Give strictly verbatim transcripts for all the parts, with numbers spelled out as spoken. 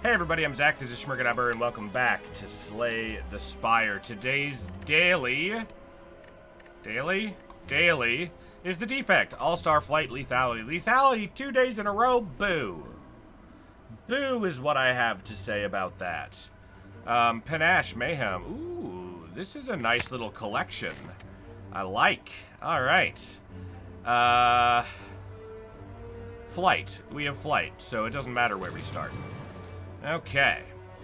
Hey everybody, I'm Zach, this is Schmirgadabber, and welcome back to Slay the Spire. Today's daily... Daily? Daily is the defect. All-Star Flight Lethality. Lethality two days in a row? Boo. Boo is what I have to say about that. Um, Panache Mayhem. Ooh, this is a nice little collection. I like. Alright. Uh... Flight. We have flight, so it doesn't matter where we start. Okay.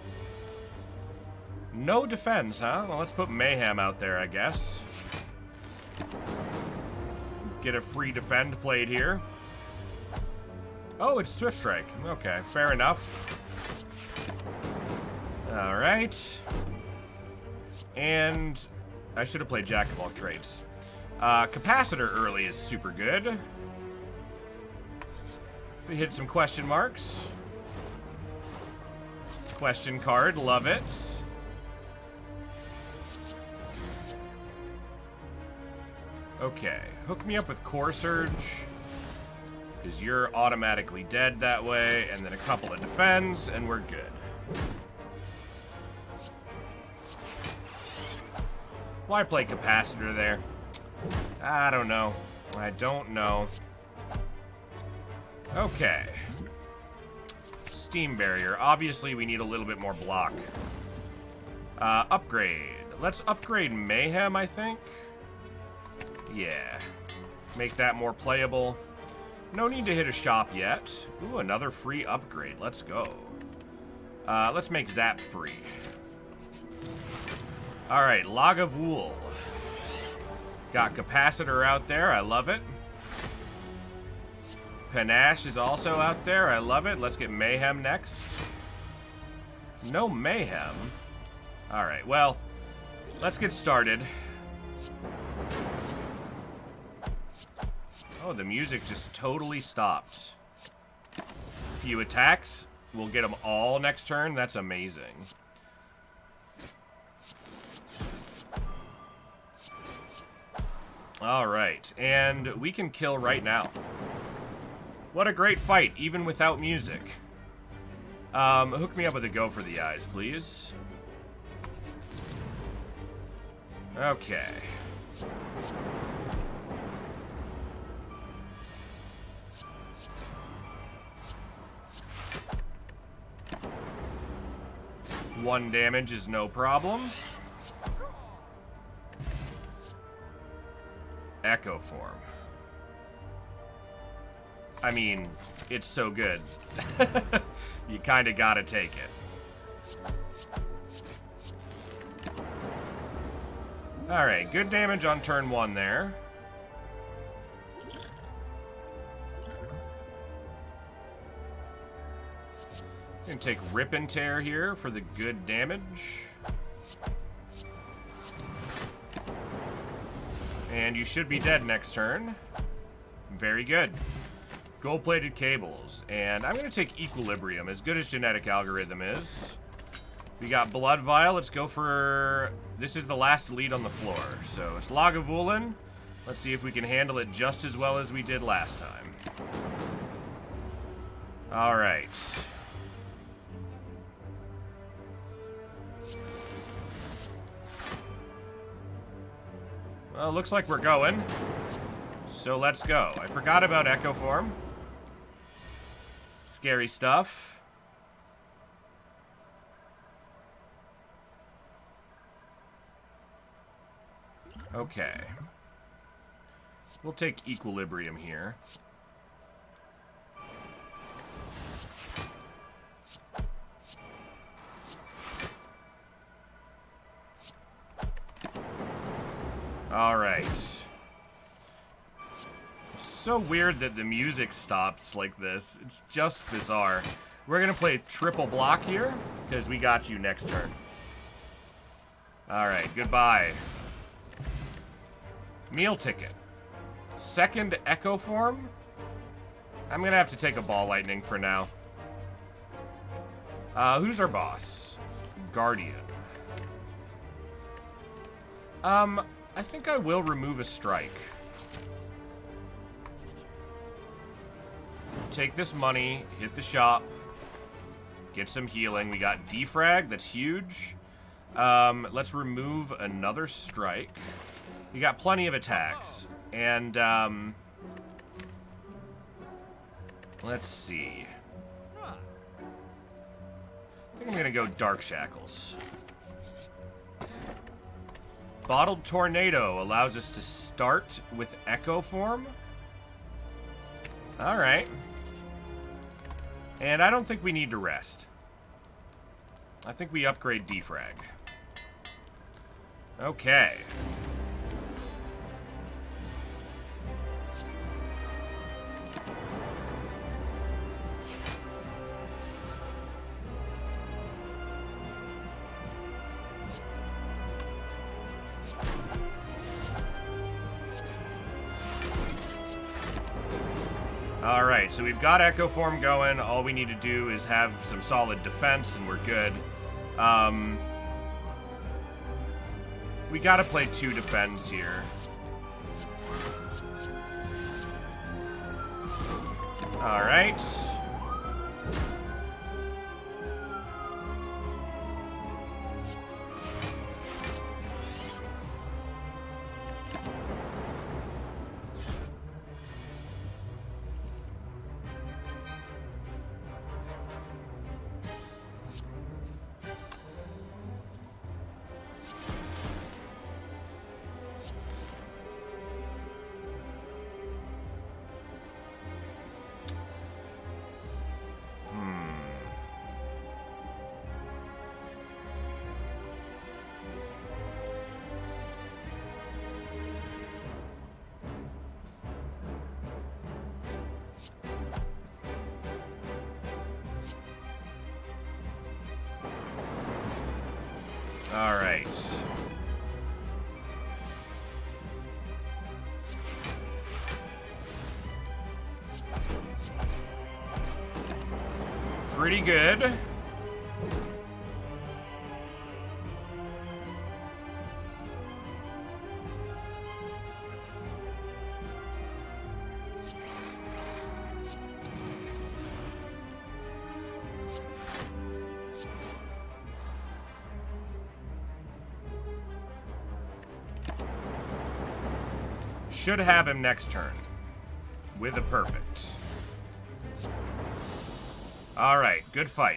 No defense, huh? Well, let's put Mayhem out there, I guess. Get a free defend played here. Oh, it's Swift Strike. Okay, fair enough. Alright. And I should have played Jack of all trades. Uh, Capacitor early is super good. We hit some question marks. Question card, love it. Okay, hook me up with Core Surge, because you're automatically dead that way, and then a couple of defends, and we're good. Why play Capacitor there? I don't know. I don't know. Okay. Steam Barrier. Obviously, we need a little bit more block. Uh, upgrade. Let's upgrade Mayhem, I think. Yeah. Make that more playable. No need to hit a shop yet. Ooh, another free upgrade. Let's go. Uh, let's make Zap free. Alright, Log of Wool. Got Capacitor out there. I love it. Panache is also out there. I love it. Let's get Mayhem next. No Mayhem. Alright, well, let's get started. Oh, the music just totally stopped. Few attacks. We'll get them all next turn. That's amazing. Alright, and we can kill right now. What a great fight, even without music. Um, hook me up with a go for the eyes, please. Okay. One damage is no problem. Echo Form. I mean, it's so good. You kind of gotta take it. Alright, good damage on turn one there. Gonna take Rip and Tear here for the good damage. And you should be dead next turn. Very good. Gold-plated cables, and I'm going to take Equilibrium, as good as Genetic Algorithm is. We got Blood Vial, let's go for... This is the last lead on the floor, so it's Lagavulin. Let's see if we can handle it just as well as we did last time. Alright. Well, looks like we're going. So let's go. I forgot about Echo Form. Scary stuff. Okay. We'll take Equilibrium here. All right. So weird that the music stops like this. It's just bizarre. We're gonna play triple block here because we got you next turn. All right, goodbye. Meal ticket. Second Echo Form. I'm gonna have to take a Ball Lightning for now. Uh, who's our boss? Guardian. Um, I think I will remove a strike. Take this money, hit the shop. Get some healing. We got defrag. That's huge. Um, let's remove another strike. We got plenty of attacks. And, um... let's see. I think I'm gonna go Dark Shackles. Bottled Tornado allows us to start with Echo Form. Alright. And I don't think we need to rest. I think we upgrade defrag. Okay. Alright, so we've got Echo Form going. All we need to do is have some solid defense, and we're good. Um, we gotta play two defense here. Alright. All right. Pretty good. Should have him next turn. With a perfect. Alright, good fight.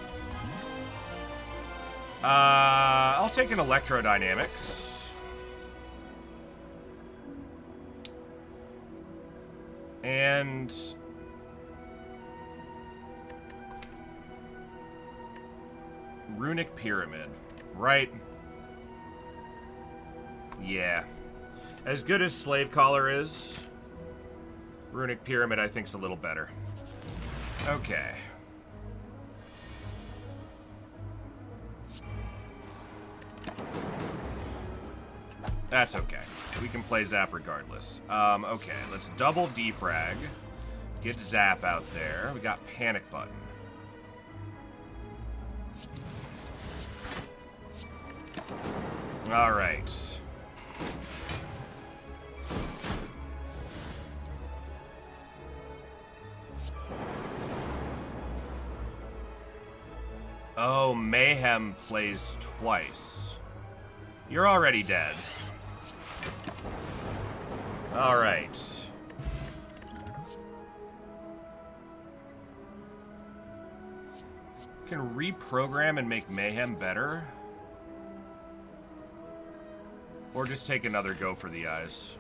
Uh, I'll take an Electrodynamics. And... Runic Pyramid. Right. Yeah. As good as Slave Collar is, Runic Pyramid I think's a little better. Okay. That's okay. We can play Zap regardless. Um, okay, let's double defrag. Get Zap out there. We got Panic Button. Alright. Oh, Mayhem plays twice. You're already dead. Alright. Can reprogram and make Mayhem better? Or just take another go for the eyes.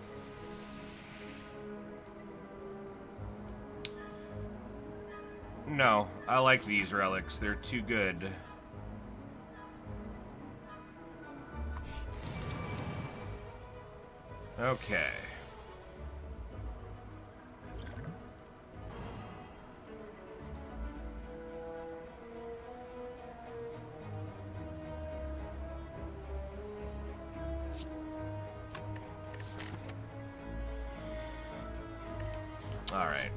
No, I like these relics. They're too good. Okay. All right.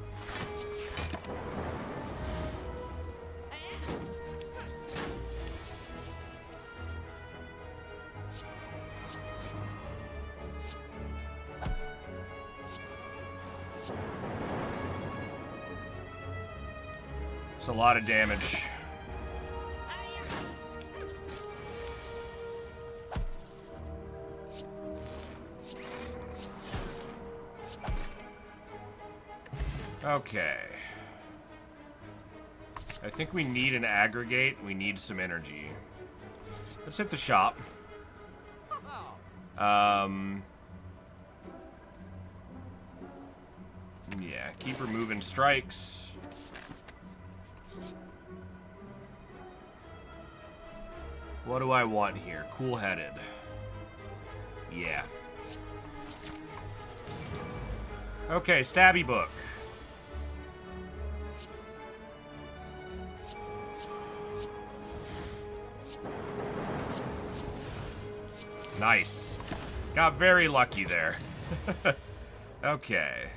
It's a lot of damage. Okay. I think we need an aggregate. We need some energy. Let's hit the shop. Um... Yeah, keep removing strikes. What do I want here? Cool-headed. Yeah. Okay, stabby book. Nice. Got very lucky there. Okay.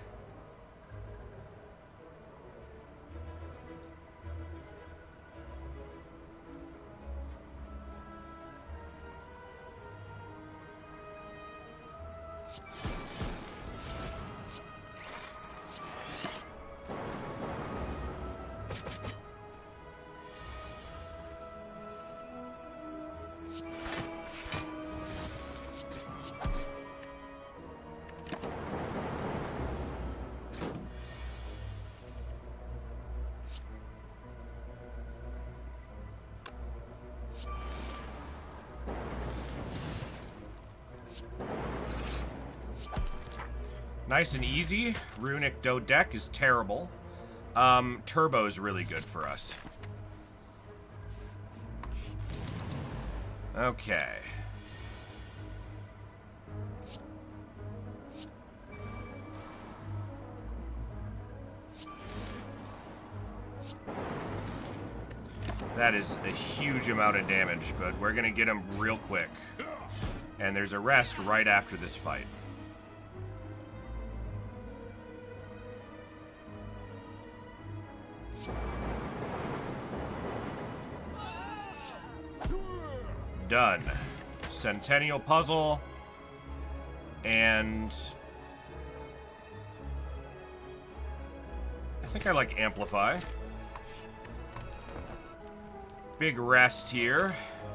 Nice and easy. Runic Dodec is terrible. Um, Turbo is really good for us. Okay. That is a huge amount of damage, but we're gonna get him real quick. And there's a rest right after this fight. Done. Centennial puzzle. And I think I like Amplify. Big rest here.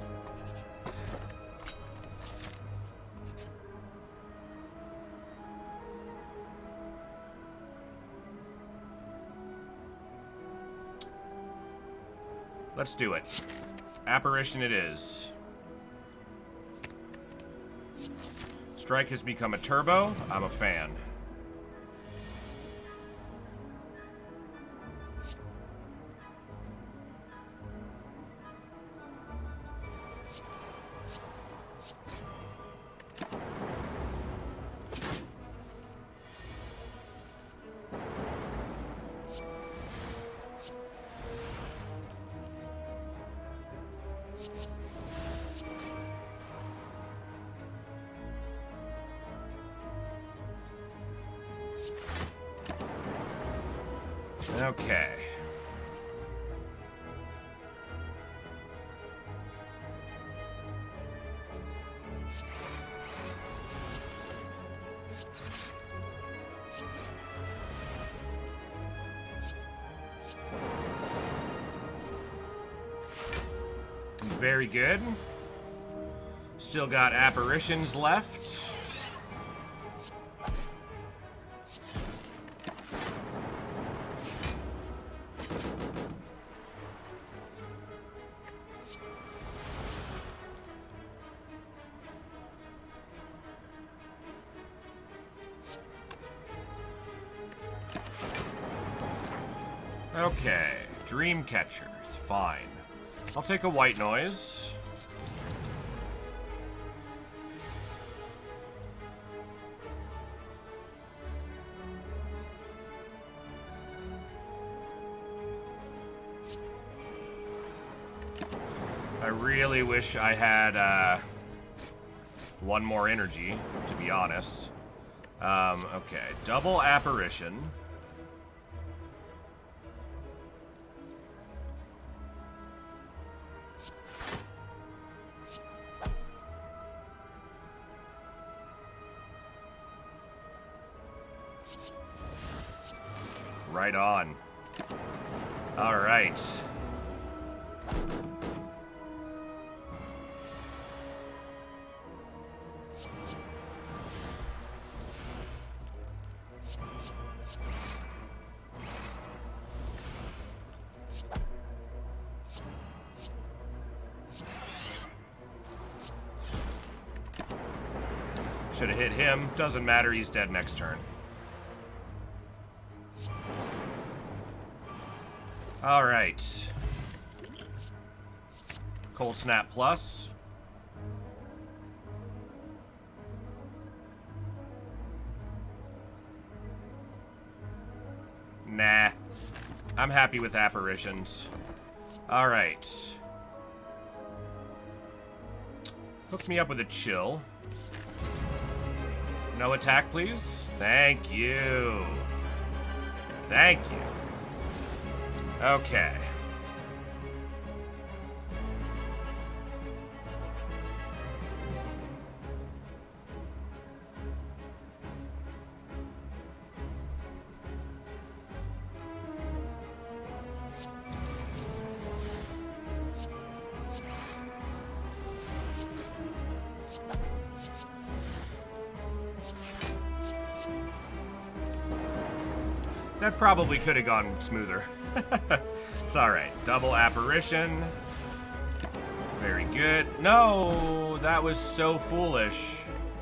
Let's do it. Apparition it is. Strike has become a turbo. I'm a fan. Okay. Very good. Still got apparitions left. Okay, dream catchers, fine. I'll take a white noise. I really wish I had uh, one more energy, to be honest. Um, okay, double apparition. Right on. All right. Should have hit him. Doesn't matter, he's dead next turn. Alright. Cold Snap Plus. Nah. I'm happy with apparitions. Alright. Hook me up with a chill. No attack, please. Thank you. Thank you. Okay. That probably could have gone smoother. It's alright. Double apparition. Very good. No, that was so foolish.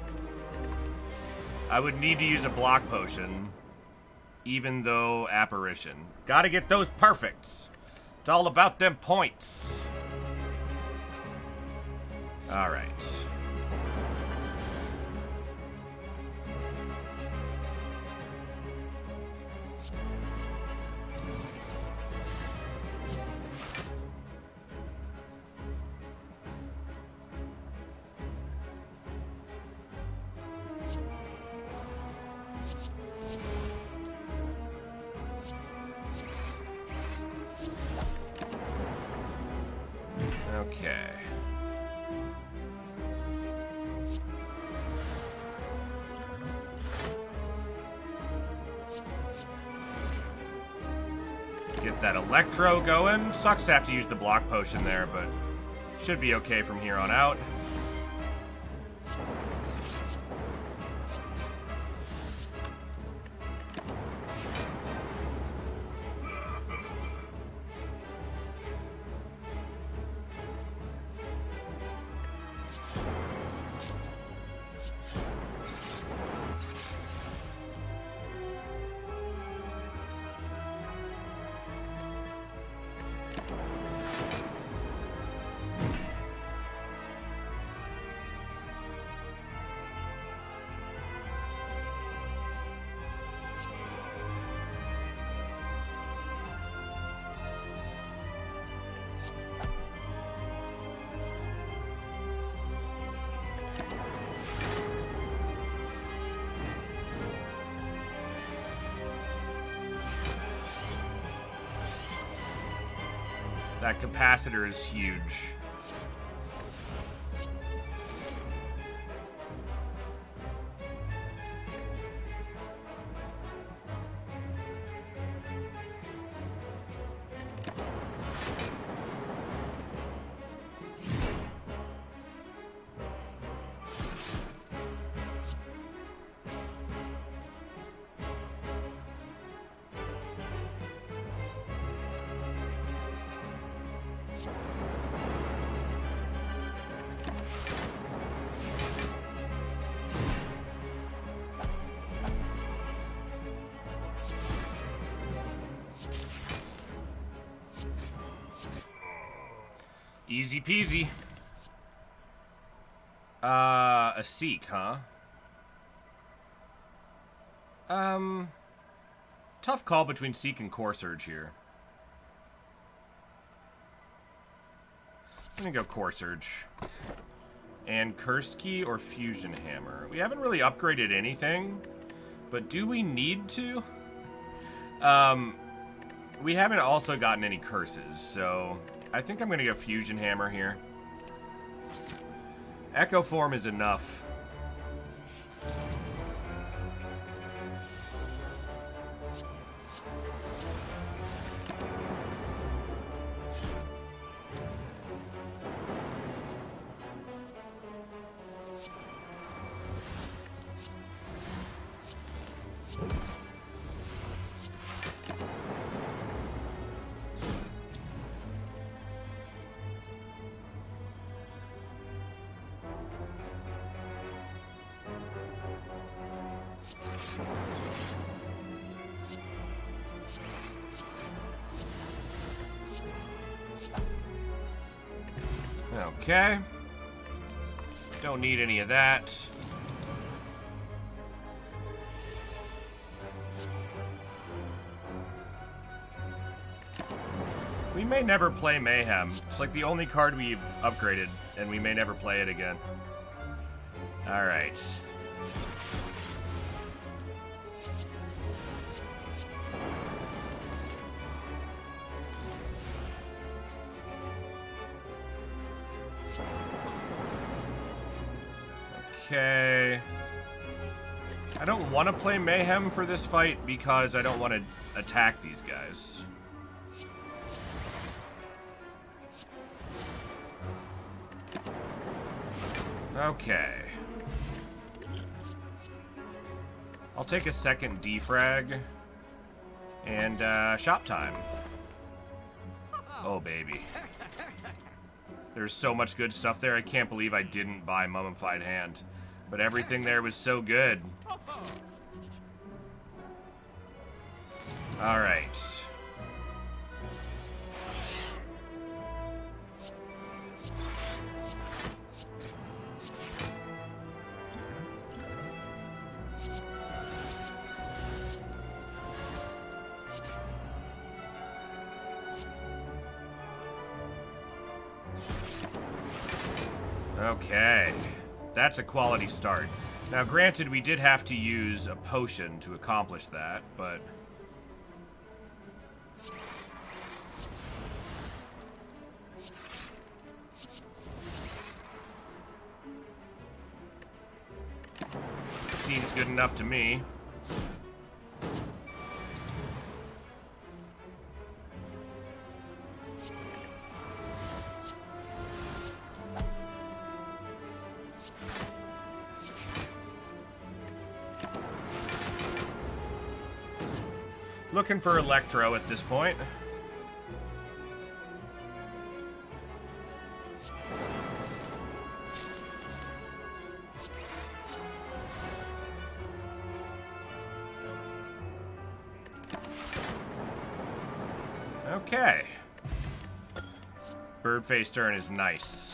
I would need to use a block potion, even though apparition. Gotta get those perfects. It's all about them points. Alright. Okay. Get that Electro going. Sucks to have to use the block potion there, but should be okay from here on out. That capacitor is huge. Easy peasy. Uh, a Seek, huh? Um, tough call between Seek and Core Surge here. I'm gonna go Core Surge. And Cursed Key or Fusion Hammer. We haven't really upgraded anything, but do we need to? Um, we haven't also gotten any curses, so I think I'm going to go Fusion Hammer here. Echo Form is enough. Okay. Don't need any of that. We may never play Mayhem. It's like the only card we've upgraded, and we may never play it again. Alright. Okay. I don't want to play Mayhem for this fight because I don't want to attack these guys. Okay. I'll take a second defrag. And, uh, shop time. Oh, baby. There's so much good stuff there, I can't believe I didn't buy Mummified Hand. But everything there was so good. Alright. Okay, that's a quality start. Now, granted, we did have to use a potion to accomplish that, but... seems good enough to me. Looking for Electro at this point. Okay. Birdface turn is nice.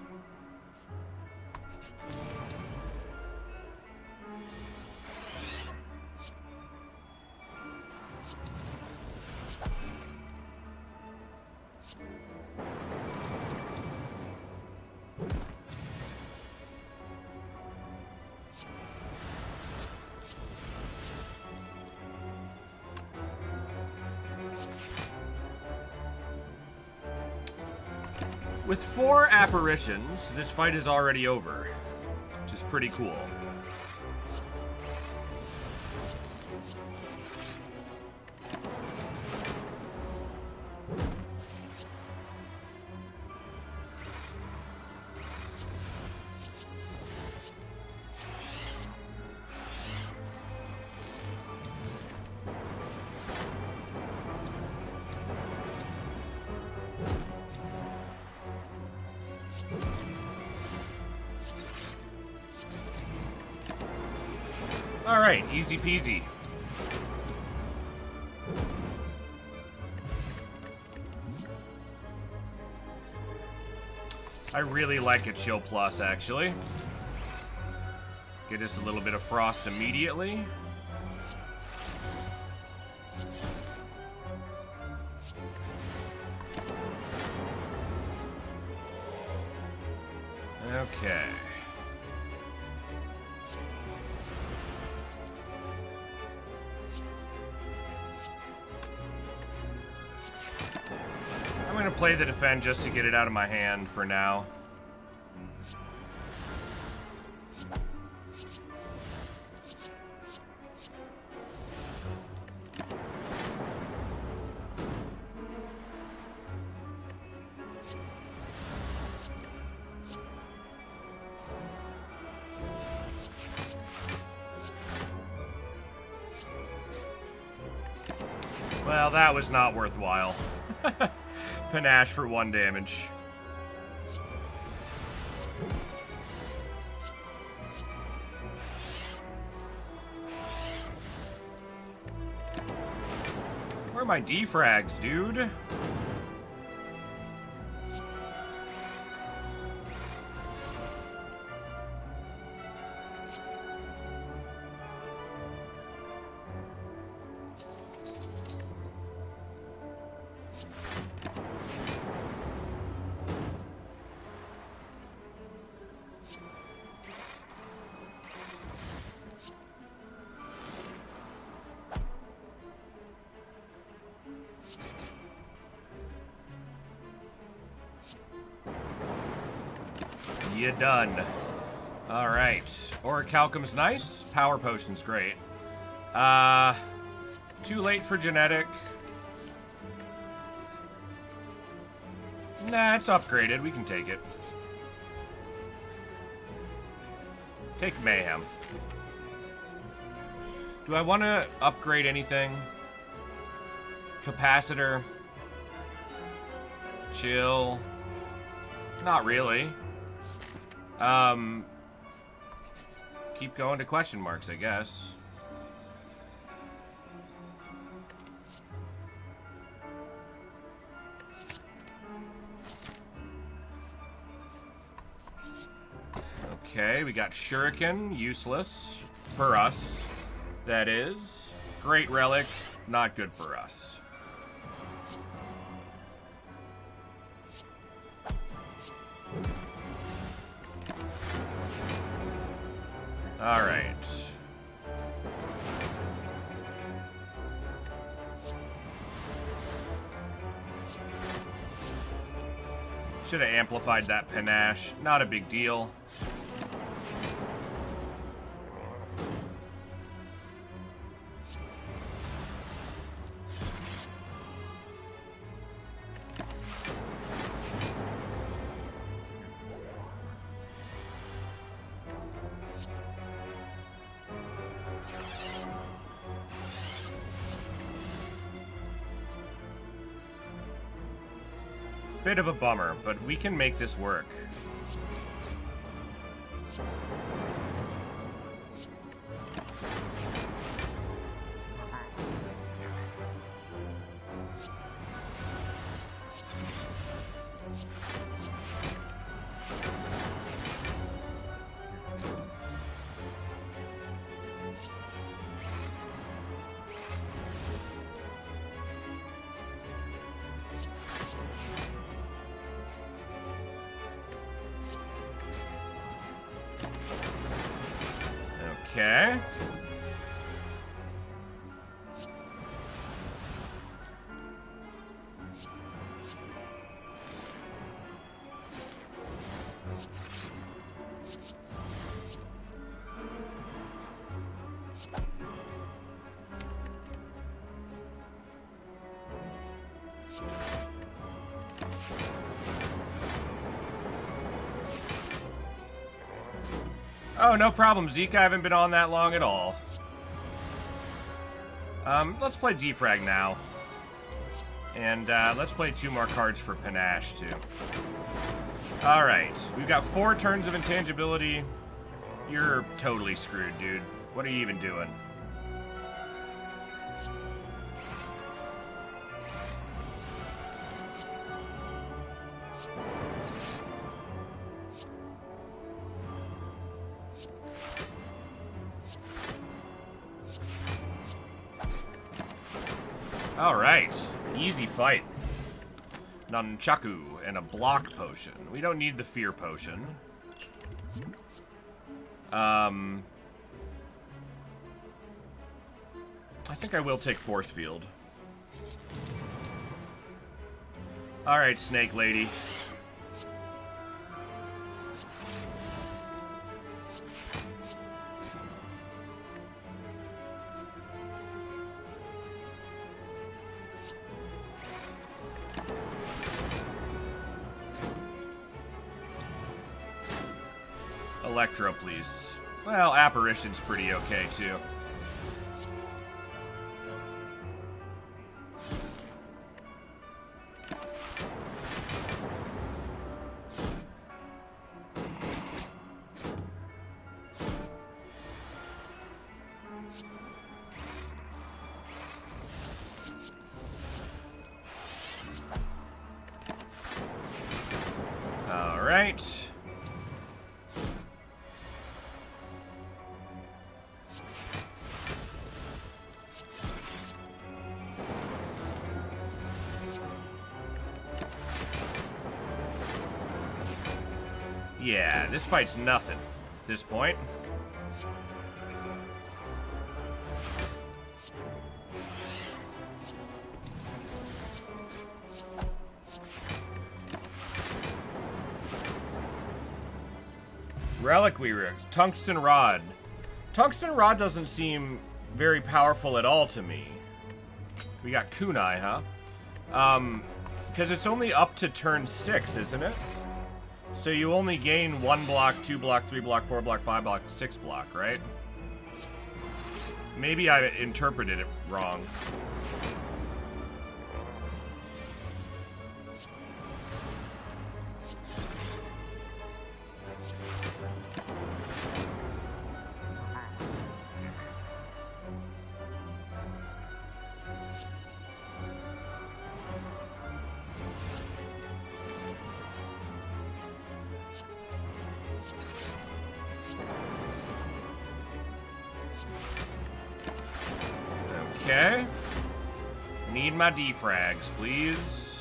With four apparitions, this fight is already over, which is pretty cool. Alright, easy peasy. I really like a Chill Plus, actually. Get us a little bit of Frost immediately. Okay. I'm gonna play the defend just to get it out of my hand for now. Well, that was not worthwhile. Panache for one damage. Where are my defrags, dude? You done. Alright. Orichalcum's nice. Power Potion's great. Uh, too late for genetic. Nah, it's upgraded. We can take it. Take Mayhem. Do I want to upgrade anything? Capacitor. Chill. Not really. Um, keep going to question marks, I guess. Okay, we got Shuriken, useless for us. That is. Great Relic, not good for us. All right. Should have amplified that panache. Not a big deal. Bit of a bummer, but we can make this work. Okay. Oh, no problem, Zeke. I haven't been on that long at all. Um, let's play Defrag now. And, uh, let's play two more cards for Panache, too. Alright. We've got four turns of intangibility. You're totally screwed, dude. What are you even doing? Alright, easy fight. Nunchaku and a block potion. We don't need the fear potion. Um, I think I will take force field. Alright, Snake Lady. Electro, please. Well, Apparition's pretty okay, too. All right. Yeah, this fight's nothing at this point. Reliquary, Tungsten Rod. Tungsten Rod doesn't seem very powerful at all to me. We got Kunai, huh? Um, because it's only up to turn six, isn't it? So you only gain one block, two block, three block, four block, five block, six block, right? Maybe I interpreted it wrong. Okay. Need my defrags, please.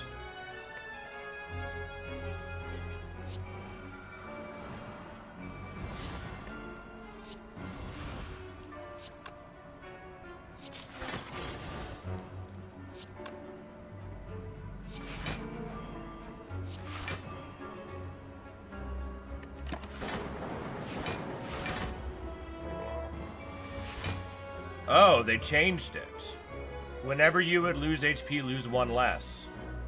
Oh, they changed it. Whenever you would lose H P, lose one less.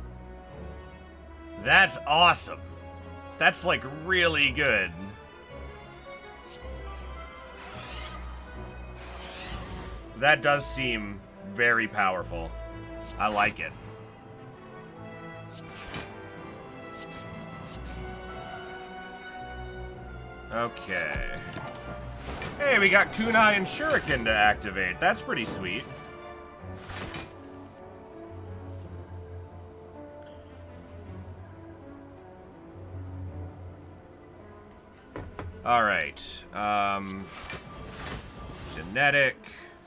That's awesome. That's like really good. That does seem very powerful. I like it. Okay. Hey, we got Kunai and Shuriken to activate. That's pretty sweet. All right. Um, genetic.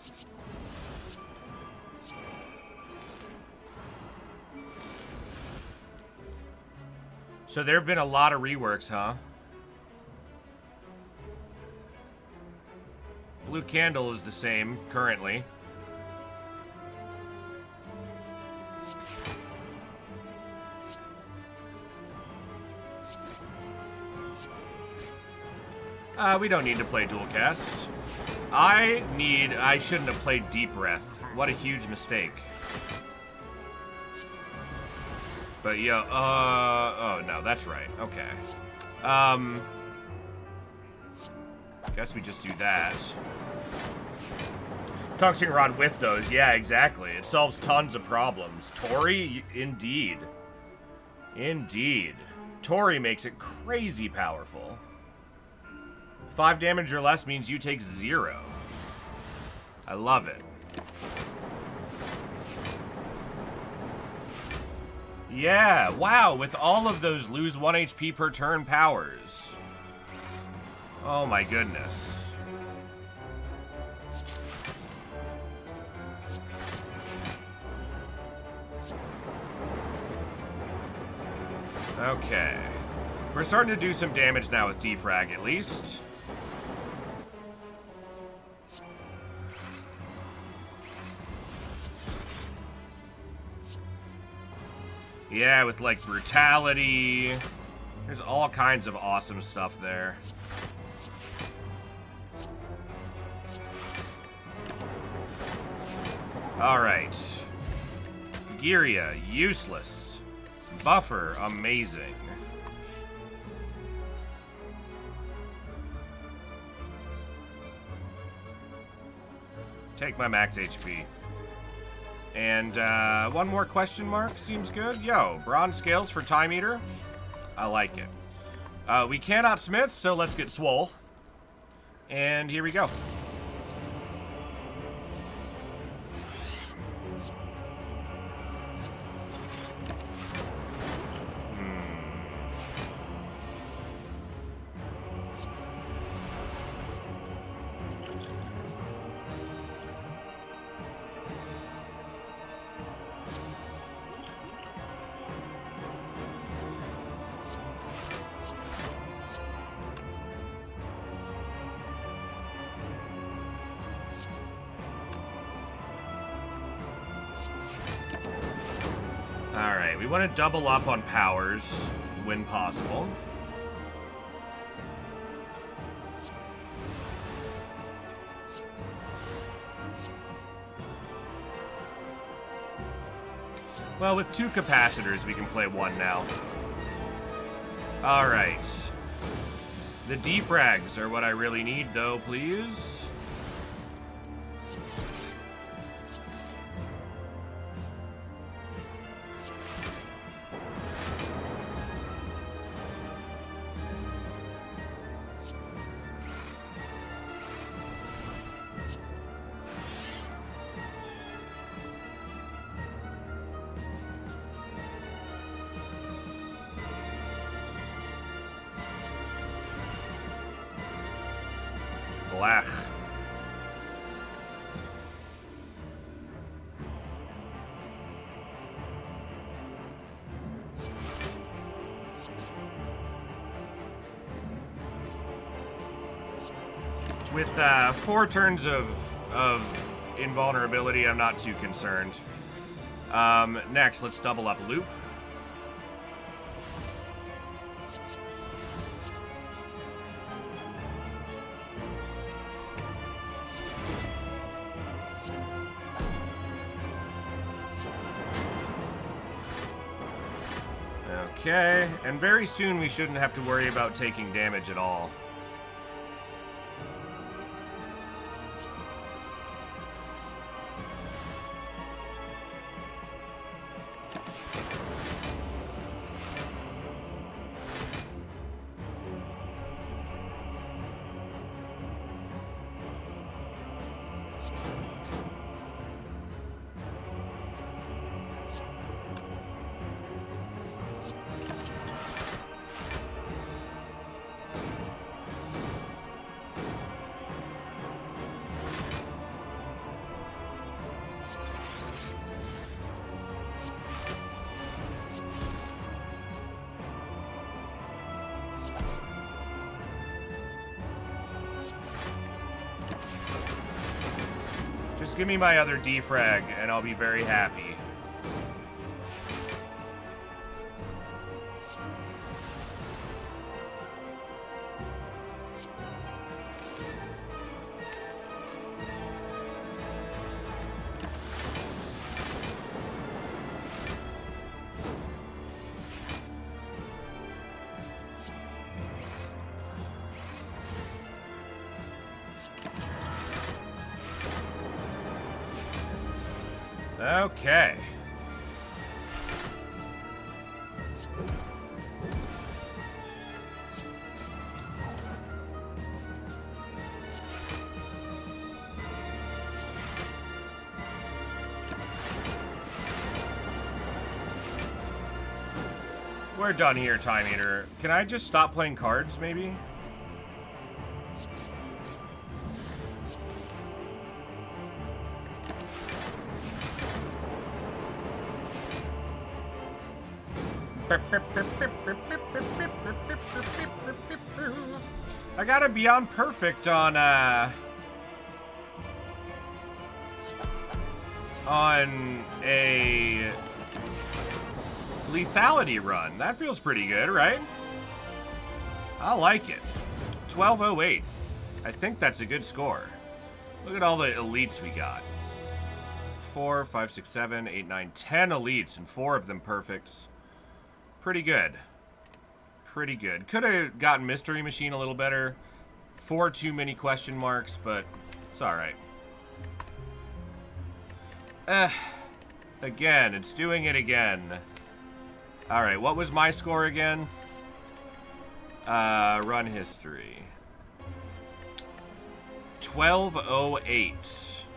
So there have been a lot of reworks, huh? Blue Candle is the same, currently. Uh, we don't need to play dual cast. I need... I shouldn't have played Deep Breath. What a huge mistake. But, yeah, uh... oh, no, that's right. Okay. Um... Guess we just do that. Tungsten Rod with those. Yeah, exactly. It solves tons of problems. Tori? Indeed. Indeed. Tori makes it crazy powerful. Five damage or less means you take zero. I love it. Yeah, wow, with all of those lose one H P per turn powers. Oh my goodness. Okay. We're starting to do some damage now with defrag, at least. Yeah, with, like, brutality. There's all kinds of awesome stuff there. Alright. Giria, useless. Buffer, amazing. Take my max H P. And uh, one more question mark seems good. Yo, bronze scales for Time Eater. I like it. Uh, we cannot smith, so let's get swole. And here we go. Alright, we want to double up on powers when possible. Well, with two capacitors, we can play one now. Alright. The defrags are what I really need, though, please. Blech. With uh, four turns of, of invulnerability, I'm not too concerned. Um, next, let's double up loop. Okay, and very soon we shouldn't have to worry about taking damage at all. Just give me my other defrag, and I'll be very happy. Okay. We're done here, Time Eater. Can I just stop playing cards, maybe? I got a Beyond Perfect on, uh... on a lethality run. That feels pretty good, right? I like it. twelve oh eight. I think that's a good score. Look at all the elites we got. Four, five, six, seven, eight, nine, ten elites, and four of them perfects. Pretty good. Pretty good. Could have gotten Mystery Machine a little better. Four too many question marks, but it's alright. Eh. Again, it's doing it again. Alright, what was my score again? Uh, run history. twelve oh eight.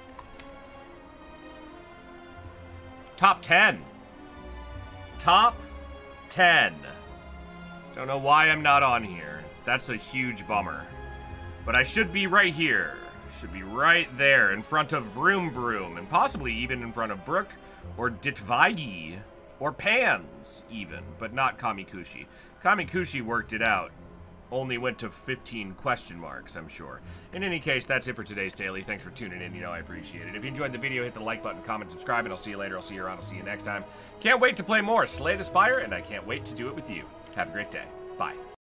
Top ten. Top ten. Don't know why I'm not on here. That's a huge bummer. But I should be right here. Should be right there in front of Vroom Vroom, and possibly even in front of Brook or Ditvai or Pans even, but not Kamikushi. Kamikushi worked it out only went to fifteen question marks, I'm sure. In any case, that's it for today's daily. Thanks for tuning in. You know I appreciate it. If you enjoyed the video, hit the like button, comment, subscribe, and I'll see you later. I'll see you around. I'll see you next time. Can't wait to play more Slay the Spire, and I can't wait to do it with you. Have a great day. Bye.